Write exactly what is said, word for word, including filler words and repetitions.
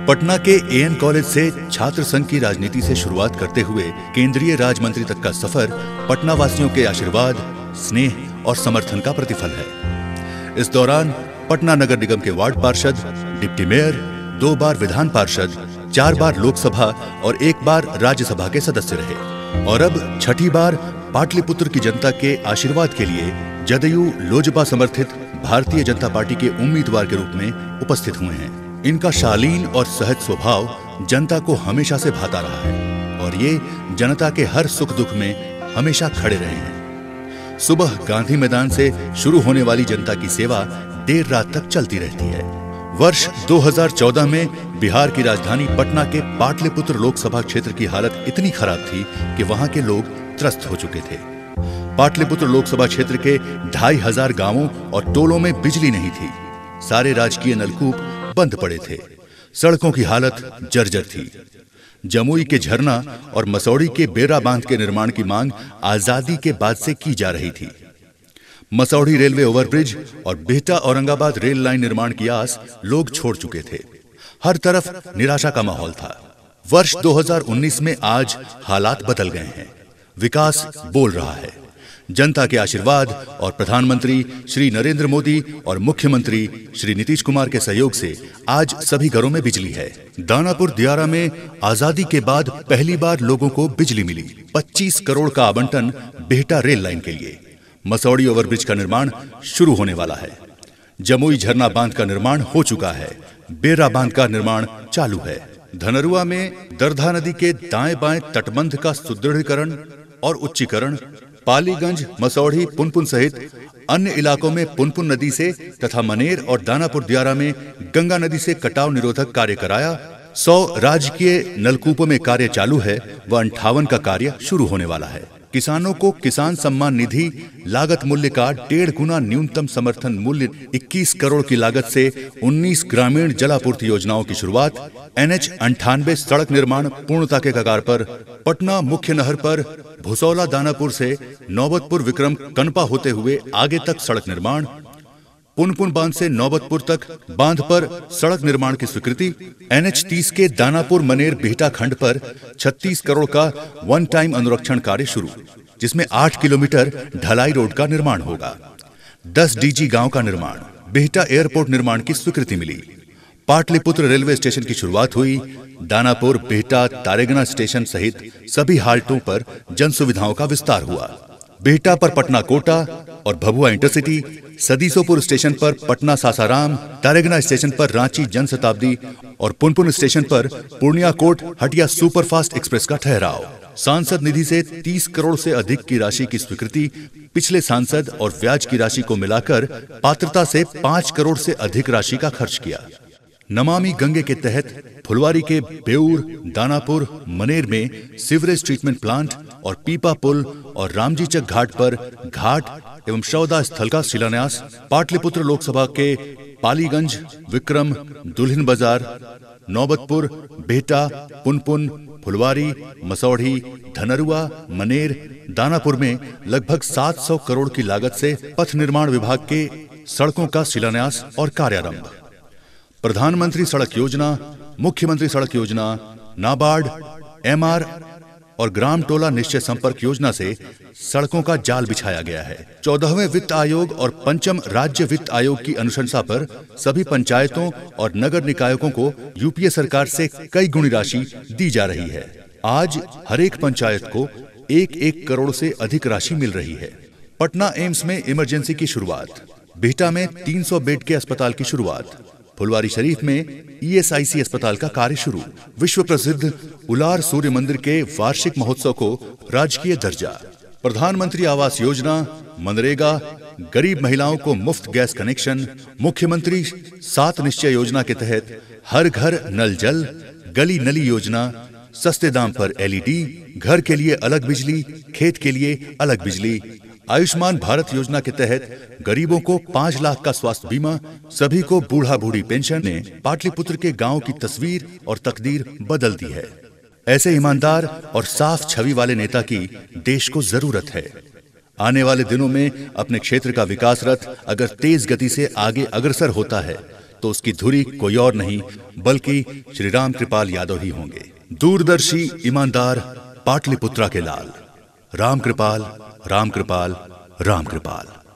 पटना के an college से छात्र संघ की राजनीति से शुरुआत करते हुए केंद्रीय राज्य मंत्री तक का सफर पटना वासियों के आशीर्वाद, स्नेह और समर्थन का प्रतिफल है। इस दौरान पटना नगर निगम के वार्ड पार्षद, डिप्टी मेयर, दो बार विधान पार्षद, चार बार लोकसभा और एक बार राज्यसभा के सदस्य रहे और अब छठी बार पाटलिपुत्र की जनता के आशीर्वाद के लिए जदयू लोजपा समर्थित भारतीय जनता पार्टी के उम्मीदवार के रूप में उपस्थित हुए हैं। इनका शालीन और सहज स्वभाव जनता को हमेशा से भाता रहा है और ये जनता के हर सुख दुख में हमेशा खड़े रहे हैं। सुबह गांधी मैदान से शुरू होने वाली जनता की सेवा देर रात तक चलती रहती है। वर्ष दो हज़ार चौदह में बिहार की राजधानी पटना के पाटलिपुत्र लोकसभा क्षेत्र की हालत इतनी खराब थी कि वहां के लोग त्रस्त हो चुके थे। पाटलिपुत्र लोकसभा क्षेत्र के ढाई हजार गांवों और टोलों में बिजली नहीं थी। सारे राजकीय नलकूप बंद पड़े थे। सड़कों की हालत जर्जर थी। जमुई के झरना और मसौड़ी के बेरा बांध के निर्माण की मांग आजादी के बाद से की जा रही थी। मसौड़ी रेलवे ओवरब्रिज और बिहटा औरंगाबाद रेल लाइन निर्माण की आस लोग छोड़ चुके थे। हर तरफ निराशा का माहौल था। वर्ष दो हज़ार उन्नीस में आज हालात बदल गए हैं। विकास बोल रहा है। जनता के आशीर्वाद और प्रधानमंत्री श्री नरेंद्र मोदी और मुख्यमंत्री श्री नीतीश कुमार के सहयोग से आज सभी घरों में बिजली है। दानापुर दियारा में आजादी के बाद पहली बार लोगों को बिजली मिली। पच्चीस करोड़ का आवंटन बिहटा रेल लाइन के लिए। मसौड़ी ओवरब्रिज का निर्माण शुरू होने वाला है। जमुई झरना बांध का निर्माण हो चुका है। बेरा बांध का निर्माण चालू है। धनरुआ में दरधा नदी के दाएं बाएं तटबंध का सुदृढ़ीकरण और उच्चीकरण, पालीगंज, मसौड़ी, पुनपुन सहित अन्य इलाकों में पुनपुन नदी से तथा मनेर और दानापुर दियारा में गंगा नदी से कटाव निरोधक कार्य कराया। सौ राजकीय नलकूपों में कार्य चालू है व अंठावन का कार्य शुरू होने वाला है। किसानों को किसान सम्मान निधि लागत मूल्य का डेढ़ गुना न्यूनतम समर्थन मूल्य इक्कीस करोड़ की लागत से उन्नीस ग्रामीण जलापूर्ति योजनाओं की शुरुआत। एनएच अंठानवे सड़क निर्माण पूर्णता के कगार पर। पटना मुख्य नहर पर भुसौला दानापुर से नौबतपुर विक्रम कनपा होते हुए आगे तक सड़क निर्माण। पुनपुन बांध से नौबतपुर तक बांध पर सड़क निर्माण की स्वीकृति। एनएच तीस के दानापुर मनेर बिहटा खंड पर छत्तीस करोड़ का वन टाइम अनुरक्षण कार्य शुरू, जिसमें आठ किलोमीटर ढलाई रोड का निर्माण होगा। दस डीजी गांव का निर्माण। बिहटा एयरपोर्ट निर्माण की स्वीकृति मिली। पाटलिपुत्र रेलवे स्टेशन की शुरुआत हुई। दानापुर, बिहटा, तारेगना स्टेशन सहित सभी हाल्टों पर जन सुविधाओं का विस्तार हुआ। बिहटा पर पटना कोटा और भभुआ इंटरसिटी, सदीसोपुर स्टेशन पर पटना सासाराम, तारेगना स्टेशन पर रांची जनशताब्दी और पुनपुन स्टेशन पर Purnia court Hatia superfast express का ठहराव। सांसद निधि से तीस करोड़ से अधिक की राशि की स्वीकृति। पिछले सांसद और ब्याज की राशि को मिलाकर पात्रता से पांच करोड़ से अधिक राशि का खर्च किया। नमामि गंगे के तहत फुलवारी के बेऊर, दानापुर, मनेर में सीवरेज ट्रीटमेंट प्लांट और पीपा पुल और रामजीचक घाट पर घाट एवं सौदा स्थल का शिलान्यास। पाटलिपुत्र लोकसभा के पालीगंज, विक्रम, दुल्हिन बाजार, नौबतपुर, बिहटा, पुनपुन, फुलवारी, मसौड़ी, धनरुआ, मनेर, दानापुर में लगभग सात सौ करोड़ की लागत से पथ निर्माण विभाग के सड़कों का शिलान्यास और कार्यारंभ। प्रधानमंत्री सड़क योजना, मुख्यमंत्री सड़क योजना, नाबार्ड, एमआर और ग्राम टोला निश्चय संपर्क योजना से सड़कों का जाल बिछाया गया है। चौदहवें वित्त आयोग और पंचम राज्य वित्त आयोग की अनुशंसा पर सभी पंचायतों और नगर निकायों को यूपीए सरकार से कई गुणी राशि दी जा रही है। आज हर एक पंचायत को एक एक करोड़ से अधिक राशि मिल रही है। पटना एम्स में इमरजेंसी की शुरुआत। बिहटा में तीन सौ बेड के अस्पताल की शुरुआत। फुलवारी शरीफ में ईएसआईसी अस्पताल का कार्य शुरू। विश्व प्रसिद्ध उलार सूर्य मंदिर के वार्षिक महोत्सव को राजकीय दर्जा। प्रधानमंत्री आवास योजना, मनरेगा, गरीब महिलाओं को मुफ्त गैस कनेक्शन। मुख्यमंत्री सात निश्चय योजना के तहत हर घर नल जल, गली नली योजना, सस्ते दाम पर एलईडी, घर के लिए अलग बिजली, खेत के लिए अलग बिजली। आयुष्मान भारत योजना के तहत गरीबों को पाँच लाख का स्वास्थ्य बीमा। सभी को बूढ़ा बूढ़ी पेंशन ने पाटलिपुत्र के गांव की तस्वीर और तकदीर बदल दी है। ऐसे ईमानदार और साफ छवि वाले नेता की देश को जरूरत है। आने वाले दिनों में अपने क्षेत्र का विकास रथ अगर तेज गति से आगे अग्रसर होता है तो उसकी धुरी कोई और नहीं बल्कि श्री राम कृपाल यादव ही होंगे। दूरदर्शी, ईमानदार, पाटलिपुत्रा के लाल, राम कृपाल, राम कृपाल, राम कृपाल।